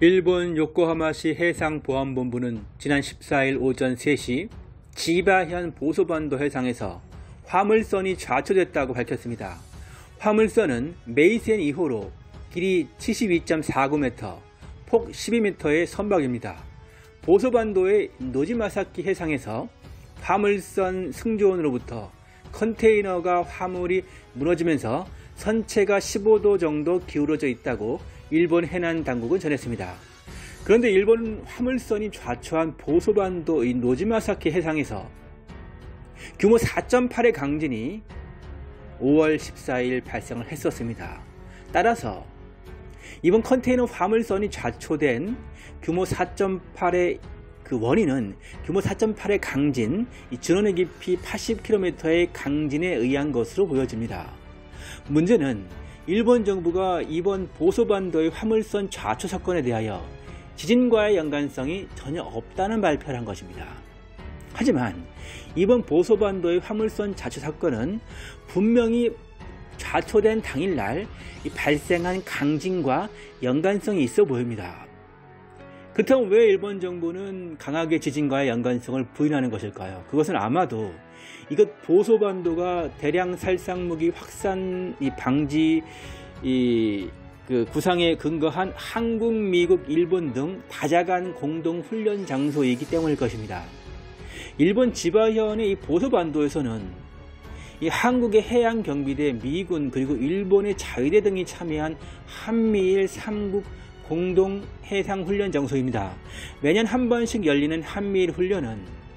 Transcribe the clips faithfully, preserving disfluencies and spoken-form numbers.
일본 요코하마시 해상보안본부는 지난 십사일 오전 세 시 지바현 보소반도 해상에서 화물선이 좌초됐다고 밝혔습니다. 화물선은 메이센 이 호로 길이 칠십이 점 사구 미터, 폭 십이 미터의 선박입니다. 보소반도의 노지마사키 해상에서 화물선 승조원으로부터 컨테이너가 화물이 무너지면서 선체가 십오 도 정도 기울어져 있다고 일본 해난 당국은 전했습니다. 그런데 일본 화물선이 좌초한 보소반도의 노지마사키 해상에서 규모 사 점 팔의 강진이 오월 십사일 발생을 했었습니다. 따라서 이번 컨테이너 화물선이 좌초된 규모 사 점 팔의 그 원인은 규모 사 점 팔의 강진, 전원의 깊이 팔십 킬로미터의 강진에 의한 것으로 보여집니다. 문제는 일본 정부가 이번 보소반도의 화물선 좌초 사건에 대하여 지진과의 연관성이 전혀 없다는 발표를 한 것입니다. 하지만 이번 보소반도의 화물선 좌초 사건은 분명히 좌초된 당일날 발생한 강진과 연관성이 있어 보입니다. 그렇다면 왜 일본 정부는 강하게 지진과의 연관성을 부인하는 것일까요? 그것은 아마도 이것 보소반도가 대량 살상무기 확산 방지 이 그 구상에 근거한 한국, 미국, 일본 등 다자간 공동 훈련 장소이기 때문일 것입니다. 일본 지바현의 이 보소반도에서는 이 한국의 해양 경비대, 미군 그리고 일본의 자위대 등이 참여한 한미일 삼국 공동 해상 훈련 장소입니다. 매년 한 번씩 열리는 한미일 훈련은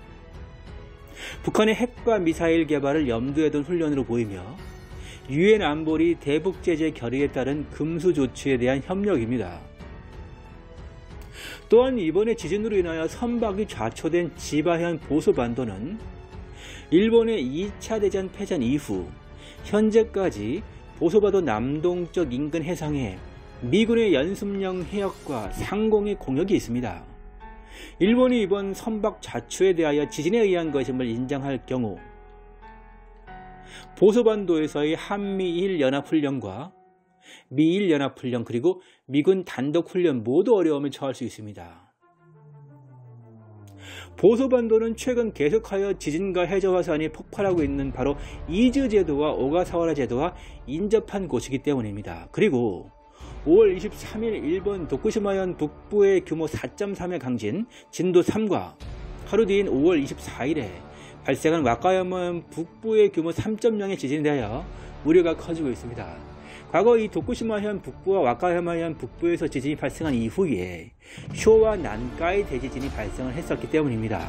북한의 핵과 미사일 개발을 염두에 둔 훈련으로 보이며 유엔 안보리 대북 제재 결의에 따른 금수 조치에 대한 협력입니다. 또한 이번에 지진으로 인하여 선박이 좌초된 지바현 보소반도는 일본의 이 차 대전 패전 이후 현재까지 보소반도 남동쪽 인근 해상에 미군의 연습용 해역과 상공의 공역이 있습니다. 일본이 이번 선박 좌초에 대하여 지진에 의한 것임을 인정할 경우 보소반도에서의 한미일 연합훈련과 미일 연합훈련 그리고 미군 단독훈련 모두 어려움을 처할 수 있습니다. 보소반도는 최근 계속하여 지진과 해저화산이 폭발하고 있는 바로 이즈 제도와 오가사와라 제도와 인접한 곳이기 때문입니다. 그리고 오월 이십삼일 일본 도쿠시마현 북부의 규모 사 점 삼의 강진 진도 삼과 하루 뒤인 오월 이십사일에 발생한 와카야마현 북부의 규모 삼 점 영의 지진에 대하여 우려가 커지고 있습니다. 과거 이 도쿠시마현 북부와 와카야마현 북부에서 지진이 발생한 이후에 쇼와 난카이 대지진이 발생을 했었기 때문입니다.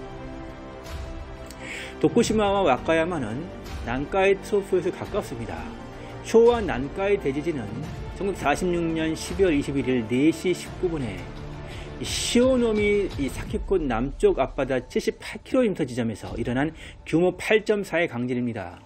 도쿠시마와 와카야마는 난카이 트로프에서 가깝습니다. 쇼와 난카이 대지진은 천구백사십육년 십이월 이십일일 네 시 십구 분에 시오노미 사키코 남쪽 앞바다 칠십팔 킬로미터 지점에서 일어난 규모 팔 점 사의 강진입니다.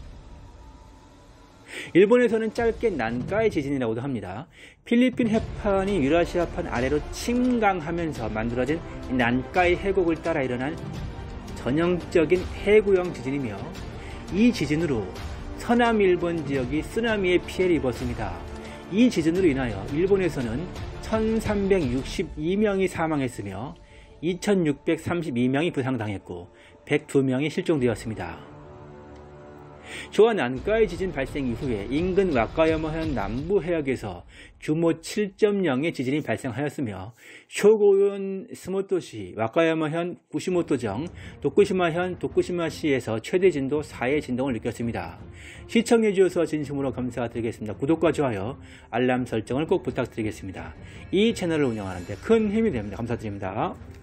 일본에서는 짧게 난카이 지진이라고도 합니다. 필리핀 해판이 유라시아판 아래로 침강하면서 만들어진 난카이 해곡을 따라 일어난 전형적인 해구형 지진이며 이 지진으로 서남 일본 지역이 쓰나미의 피해를 입었습니다. 이 지진으로 인하여 일본에서는 천삼백육십이 명이 사망했으며 이천육백삼십이 명이 부상당했고 백이 명이 실종되었습니다. 쇼와 난카이 지진 발생 이후에 인근 와카야마현 남부 해역에서 규모 칠 점 영의 지진이 발생하였으며 쇼고현 스모토시, 와카야마현 구시모토정, 도쿠시마현 도쿠시마시에서 최대 진도 사의 진동을 느꼈습니다. 시청해 주셔서 진심으로 감사드리겠습니다. 구독과 좋아요, 알람 설정을 꼭 부탁드리겠습니다. 이 채널을 운영하는 데 큰 힘이 됩니다. 감사드립니다.